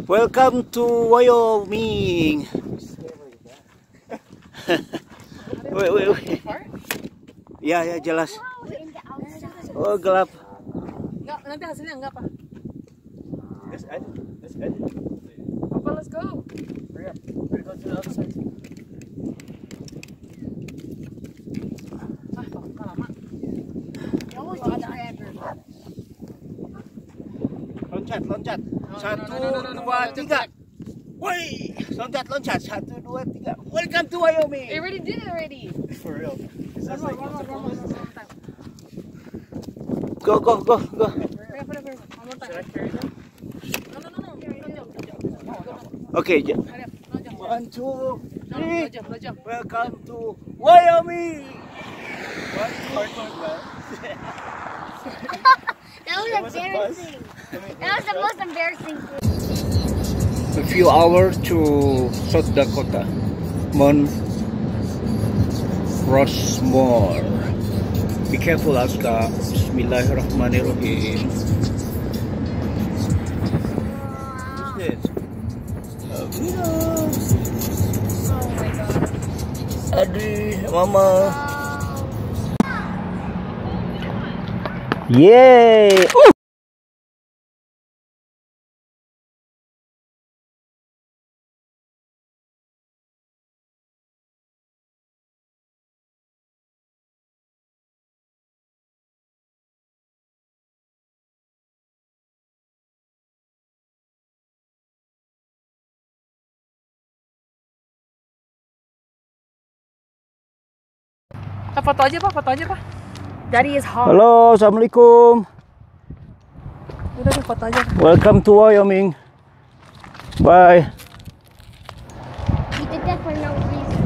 Welcome to Wyoming. Wait. Ya jelas. Oh gelap. Enggak, nanti hasilnya enggak apa. Let's edit. Papa, let's go. Hurry up. We're going to the other side. Lama. Loncat. 1, 2, 3. Woi, loncat. 1, 2, 3. Welcome to Wyoming. We already did it already. For real. One more time. Go. Hurry up. One more time. Should I carry them? No. Okay. Hurry up. No jump. 1, 2, 3. No jump. Welcome to Wyoming. That was embarrassing. That was the most embarrassing thing. A few hours to South Dakota, Mount Rushmore. Be careful, Aska. Bismillahirrahmanirrahim. Who's this? Oh my god. Adi, Mama. Yay! Foto aja Pak. Daddy is hot. Halo, assalamualaikum. Udah foto aja. Welcome to Wyoming. Bye. He did that for no reason.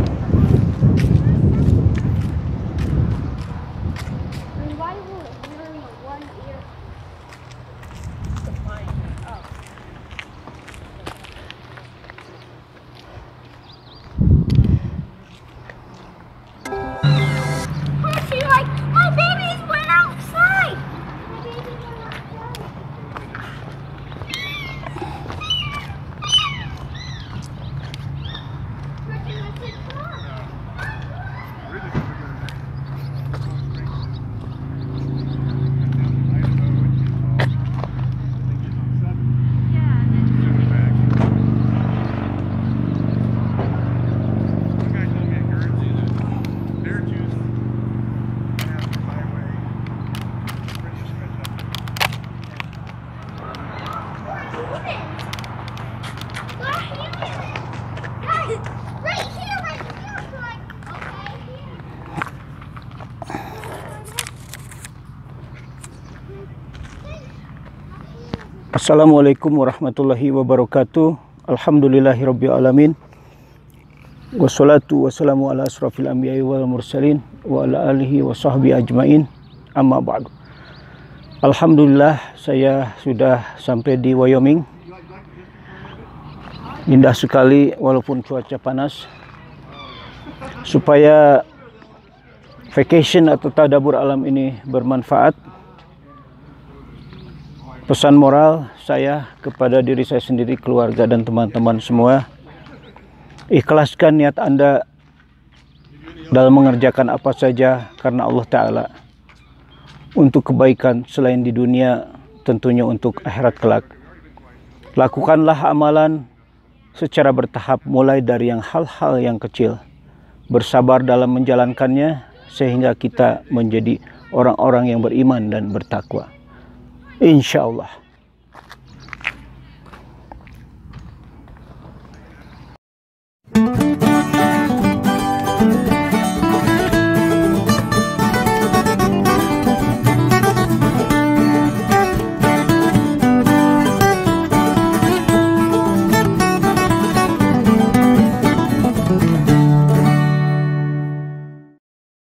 And why will it hear in one ear? She like, my babies went outside. My babies went outside. Assalamualaikum warahmatullahi wabarakatuh. Alhamdulillahirabbil alamin. Wassalatu wassalamu ala asrafil anbiya'i wal mursalin wa ala alihi wa sahbihi ajmain. Amma ba'du. Alhamdulillah, saya sudah sampai di Wyoming. Indah sekali walaupun cuaca panas. Supaya vacation atau tadabur alam ini bermanfaat, pesan moral saya kepada diri saya sendiri, keluarga dan teman-teman semua, ikhlaskan niat Anda dalam mengerjakan apa saja karena Allah Ta'ala, untuk kebaikan selain di dunia, tentunya untuk akhirat kelak. Lakukanlah amalan secara bertahap, mulai dari yang hal-hal yang kecil, bersabar dalam menjalankannya sehingga kita menjadi orang-orang yang beriman dan bertakwa. Insya Allah.